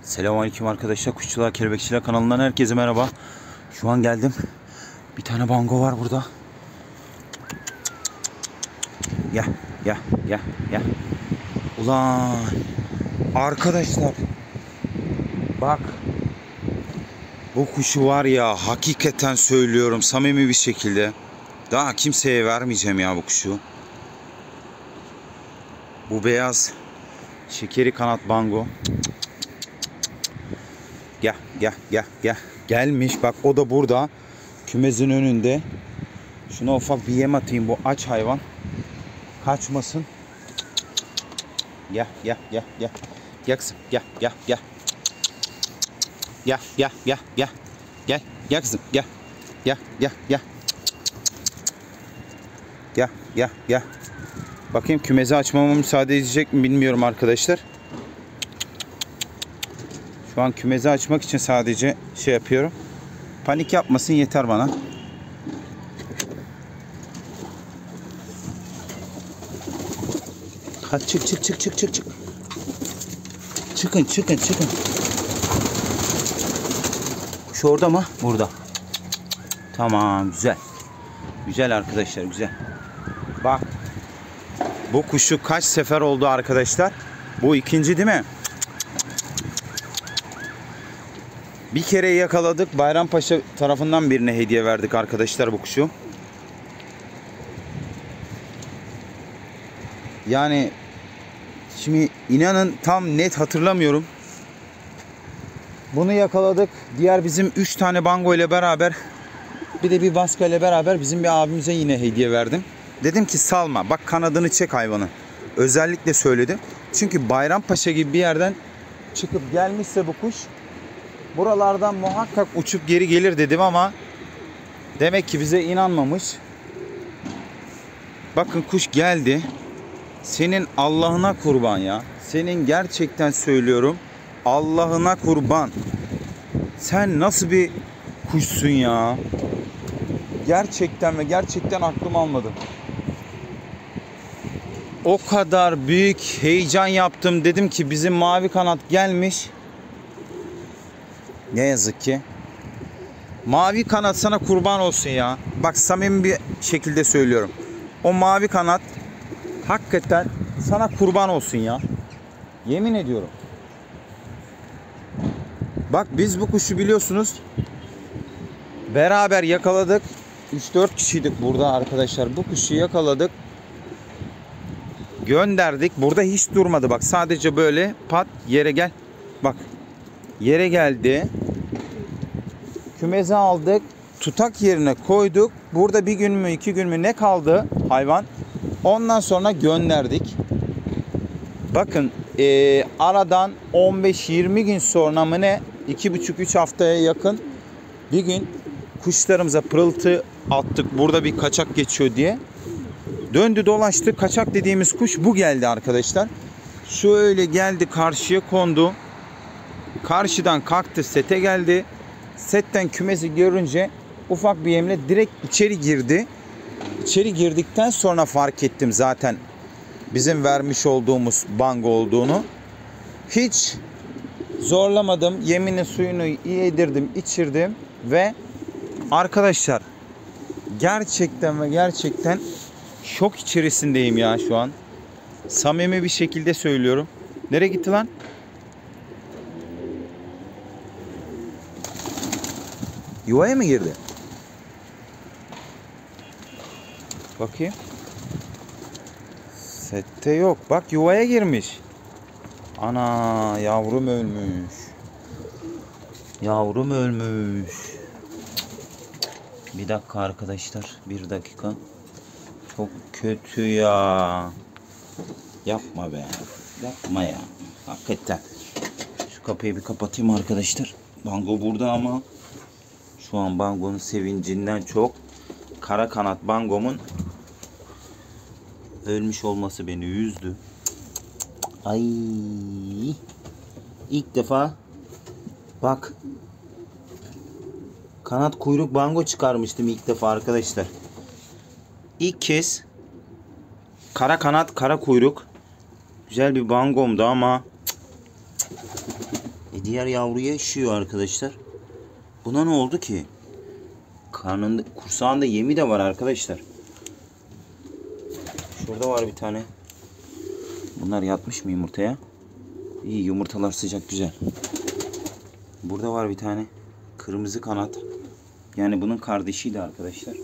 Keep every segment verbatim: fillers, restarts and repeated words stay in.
Selamünaleyküm arkadaşlar. Kuşçular Kelebekçiler kanalından herkese merhaba. Şu an geldim. Bir tane bango var burada. Gel, gel, gel, gel. Ulan arkadaşlar, bak, bu kuşu var ya, hakikaten söylüyorum samimi bir şekilde, daha kimseye vermeyeceğim ya bu kuşu. Bu beyaz şekeri kanat bango. Gel, gel, gel, gel. Gelmiş bak, o da burada. Kümesin önünde. Şuna ufak bir yem atayım, bu aç hayvan kaçmasın. Gel, gel, gel, gel. Gel kızım, gel, gel, gel. Gel, gel, gel, gel. Gel, gel kızım, gel. Gel, gel, gel. Gel, gel, gel. Bakayım kümesi açmama müsaade edecek mi bilmiyorum arkadaşlar. Şu an kümesi açmak için sadece şey yapıyorum. Panik yapmasın yeter bana. Hadi çık çık çık çık çık çık. Çıkın çıkın çıkın. Kuş orada mı? Burada. Tamam, güzel. Güzel arkadaşlar, güzel. Bak. Bu kuşu kaç sefer oldu arkadaşlar? Bu ikinci değil mi? Bir kere yakaladık. Bayrampaşa tarafından birine hediye verdik arkadaşlar bu kuşu. Yani şimdi inanın tam net hatırlamıyorum. Bunu yakaladık. Diğer bizim üç tane bango ile beraber, bir de bir baska ile beraber bizim bir abimize yine hediye verdim. Dedim ki salma. Bak, kanadını çek hayvanı. Özellikle söyledim. Çünkü Bayrampaşa gibi bir yerden çıkıp gelmişse bu kuş, buralardan muhakkak uçup geri gelir dedim ama demek ki bize inanmamış. Bakın kuş geldi. Senin Allah'ına kurban ya. Senin gerçekten söylüyorum, Allah'ına kurban. Sen nasıl bir kuşsun ya? Gerçekten ve gerçekten aklım almadı. O kadar büyük heyecan yaptım. Dedim ki bizim mavi kanat gelmiş. Ne yazık ki. Mavi kanat sana kurban olsun ya. Bak, samimi bir şekilde söylüyorum. O mavi kanat hakikaten sana kurban olsun ya. Yemin ediyorum. Bak, biz bu kuşu biliyorsunuz beraber yakaladık. üç dört kişiydik burada arkadaşlar. Bu kuşu yakaladık. Gönderdik. Burada hiç durmadı. Bak, sadece böyle pat yere gel. Bak, yere geldi. Kümeze aldık. Tutak yerine koyduk. Burada bir gün mü iki gün mü ne kaldı hayvan. Ondan sonra gönderdik. Bakın e, aradan on beş yirmi gün sonra mı ne, iki buçuk üç haftaya yakın bir gün kuşlarımıza pırıltı attık. Burada bir kaçak geçiyor diye. Döndü dolaştı. Kaçak dediğimiz kuş bu geldi arkadaşlar. Şöyle geldi, karşıya kondu. Karşıdan kalktı, sete geldi. Setten kümesi görünce ufak bir yemle direkt içeri girdi. İçeri girdikten sonra fark ettim zaten bizim vermiş olduğumuz bango olduğunu. Hiç zorlamadım. Yemini suyunu yedirdim, içirdim ve arkadaşlar gerçekten ve gerçekten şok içerisindeyim ya şu an. Samimi bir şekilde söylüyorum. Nereye gitti lan? Yuvaya mı girdi? Bakayım. Sette yok. Bak, yuvaya girmiş. Ana, yavrum ölmüş. Yavrum ölmüş. Bir dakika arkadaşlar. Bir dakika. Çok kötü ya. Yapma be. Yapma ya. Hakikaten. Şu kapıyı bir kapatayım arkadaşlar. Bango burada ama şu an bangonun sevincinden çok kara kanat bangomun ölmüş olması beni üzdü. Ay. İlk defa bak, kanat kuyruk bango çıkarmıştım ilk defa arkadaşlar. İlk kez kara kanat kara kuyruk güzel bir bangomdu ama diğer yavruya işiyor arkadaşlar. Buna ne oldu ki? Karnında, kursağında yemi de var arkadaşlar. Şurada var bir tane. Bunlar yatmış mı yumurtaya? İyi, yumurtalar sıcak, güzel. Burada var bir tane. Kırmızı kanat. Yani bunun kardeşiydi arkadaşlar.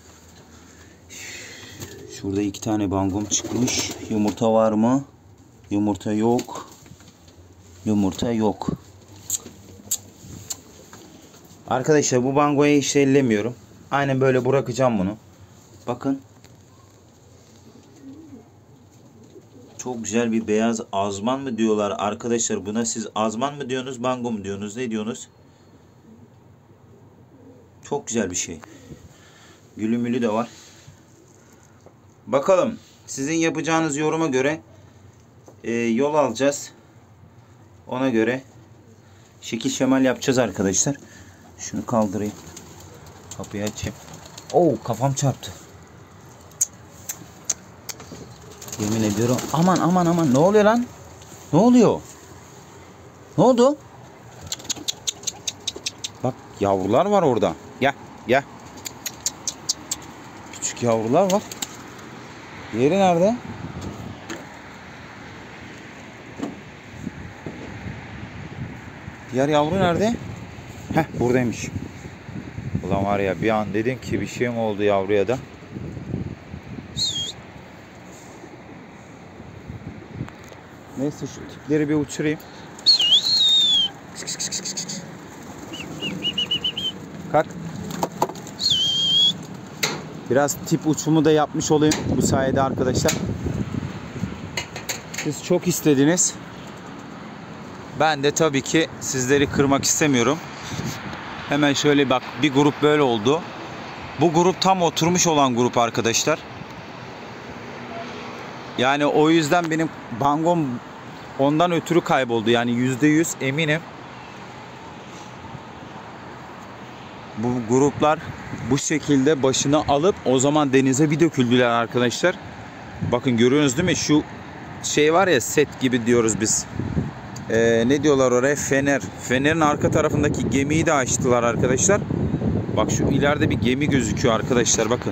Şurada iki tane bangom çıkmış. Yumurta var mı? Yumurta yok. Yumurta yok. Arkadaşlar bu bangoya hiç ellemiyorum. Aynen böyle bırakacağım bunu. Bakın. Çok güzel bir beyaz azman mı diyorlar arkadaşlar. Buna siz azman mı diyorsunuz, bango mu diyorsunuz, ne diyorsunuz? Çok güzel bir şey. Gülü mülü de var. Bakalım sizin yapacağınız yoruma göre e, yol alacağız. Ona göre şekil şemal yapacağız arkadaşlar. Şunu kaldırayım. Kapıyı açayım. Oo, kafam çarptı. Yemin ediyorum. Aman aman aman, ne oluyor lan? Ne oluyor? Ne oldu? Bak, yavrular var orada. Gel gel. Küçük yavrular var. Diğeri nerede? Diğer yavru nerede? Heh, buradaymış. Ulan var ya, bir an dedim ki bir şey mi oldu yavruya da. Neyse, şu tipleri bir uçurayım. Kalk. Biraz tip uçumu da yapmış olayım bu sayede arkadaşlar. Siz çok istediniz. Ben de tabii ki sizleri kırmak istemiyorum. Hemen şöyle bak, bir grup böyle oldu. Bu grup tam oturmuş olan grup arkadaşlar. Yani o yüzden benim bangom ondan ötürü kayboldu. Yani yüzde yüz eminim. Bu gruplar bu şekilde başını alıp o zaman denize bir döküldüler arkadaşlar. Bakın, görüyorsunuz değil mi? Şu şey var ya, set gibi diyoruz biz. Ee, ne diyorlar oraya? Fener. Fenerin arka tarafındaki gemiyi de açtılar arkadaşlar. Bak, şu ileride bir gemi gözüküyor arkadaşlar, bakın.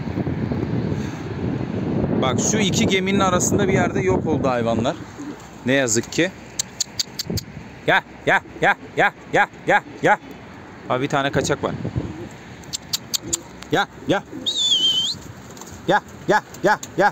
Bak, şu iki geminin arasında bir yerde yok oldu hayvanlar. Ne yazık ki. Ya ya ya ya ya ya ya. Abi bir tane kaçak var. Ya ya. Ya ya ya ya.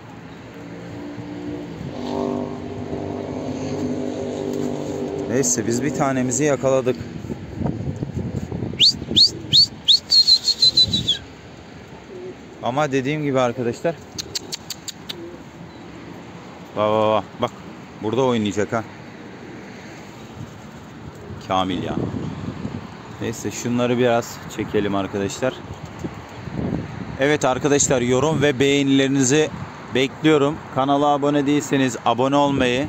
Neyse, biz bir tanemizi yakaladık. Ama dediğim gibi arkadaşlar. Bak bak bak. Bak. Burada oynayacak ha. Kamil ya. Neyse, şunları biraz çekelim arkadaşlar. Evet arkadaşlar, yorum ve beğenilerinizi bekliyorum. Kanala abone değilseniz abone olmayı,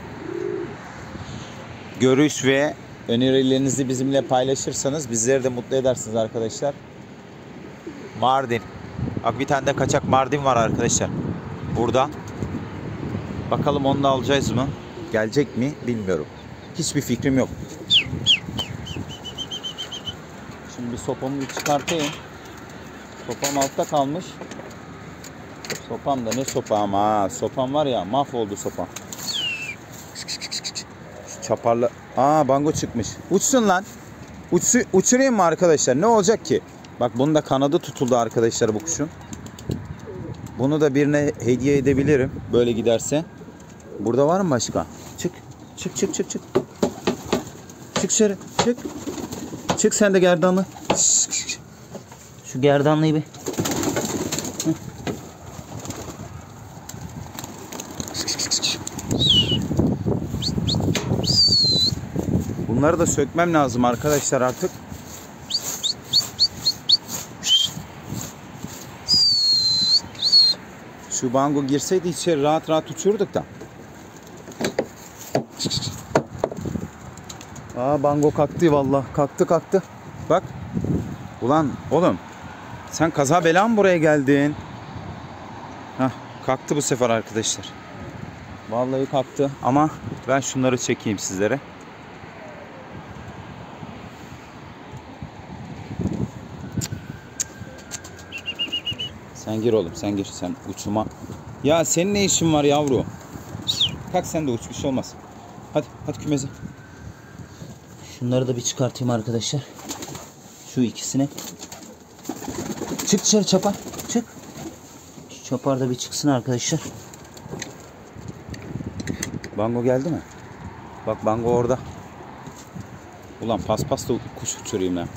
görüş ve önerilerinizi bizimle paylaşırsanız bizleri de mutlu edersiniz arkadaşlar. Mardin. Bak, bir tane de kaçak Mardin var arkadaşlar. Burada. Bakalım onu da alacağız mı? Gelecek mi bilmiyorum. Hiçbir fikrim yok. Şimdi bir sopamı bir çıkartayım. Sopam altta kalmış. Sopam da ne sopa ama. Sopam var ya, mahvoldu sopam. Şu çaparla. Aa, bango çıkmış. Uçsun lan. Uçsu, uçurayım mı arkadaşlar? Ne olacak ki? Bak, bunun da kanadı tutuldu arkadaşlar bu kuşun. Bunu da birine hediye edebilirim. Böyle giderse. Burada var mı başka? Çık. Çık çık çık çık. Çık dışarı. Çık. Çık sen de gerdanlı. Şu gerdanlıyı bir. Bunları da sökmem lazım arkadaşlar artık. Şu bango girseydi içeri rahat rahat uçurduk da. Aa, bango kalktı vallahi. Kalktı kalktı. Bak. Ulan oğlum. Sen kaza bela mı buraya geldin? Hah, kalktı bu sefer arkadaşlar. Vallahi kalktı ama ben şunları çekeyim sizlere. Sen gir oğlum, sen gir. Sen uçuma. Ya senin ne işin var yavru? Kalk sen de uç, bir şey olmaz. Hadi, hadi kümeze. Şunları da bir çıkartayım arkadaşlar. Şu ikisini. Çık dışarı çapar. Çık. Şu çapar da bir çıksın arkadaşlar. Bango geldi mi? Bak Bango orada. Ulan paspas da kuş uçurayım ya.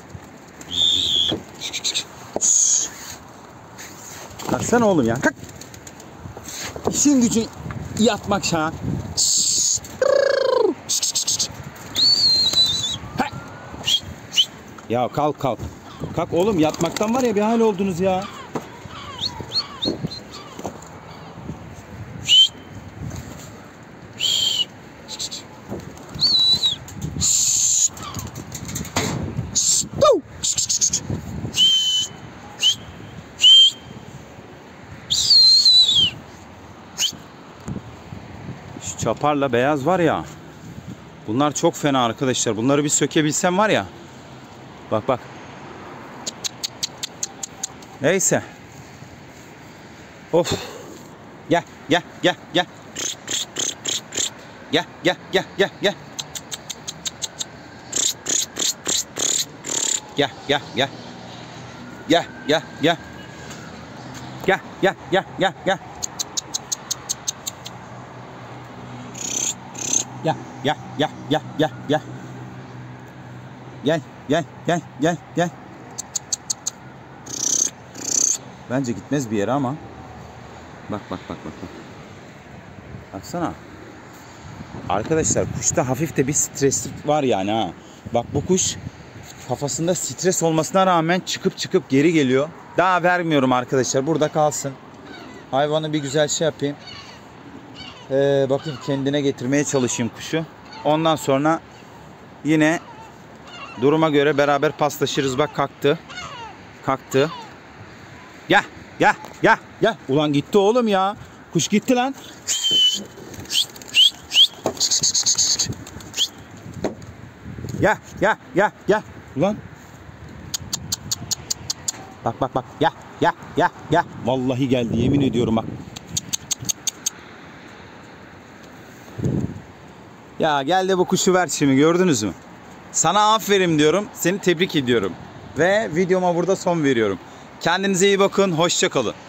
Kalksana oğlum ya. Kalk. İşin gücün yatmak şahan. Ya kalk kalk. Kalk oğlum, yatmaktan var ya bir hal oldunuz ya. Şu çaparla beyaz var ya. Bunlar çok fena arkadaşlar. Bunları bir sökebilsem var ya. Bak bak. Neyse. Of. Gel gel gel gel. Gel gel gel gel gel. Gel gel gel. Gel gel gel. Gel gel gel gel gel. Gel gel gel gel gel gel. Gel gel gel gel gel. Bence gitmez bir yere ama. Bak bak bak bak bak. Baksana. Arkadaşlar kuşta hafif de bir streslik var yani ha. Bak bu kuş kafasında stres olmasına rağmen çıkıp çıkıp geri geliyor. Daha vermiyorum arkadaşlar. Burada kalsın. Hayvanı bir güzel şey yapayım. Ee, bakayım kendine getirmeye çalışayım kuşu. Ondan sonra yine duruma göre beraber paslaşırız. Bak kalktı. Kalktı. Gel gel gel gel. Ulan gitti oğlum ya. Kuş gitti lan. Gel gel gel gel. Ulan. Bak bak bak. Gel gel gel gel. Vallahi geldi, yemin ediyorum bak. Ya gel de bu kuşu ver şimdi, gördünüz mü? Sana aferin diyorum. Seni tebrik ediyorum. Ve videoma burada son veriyorum. Kendinize iyi bakın. Hoşça kalın.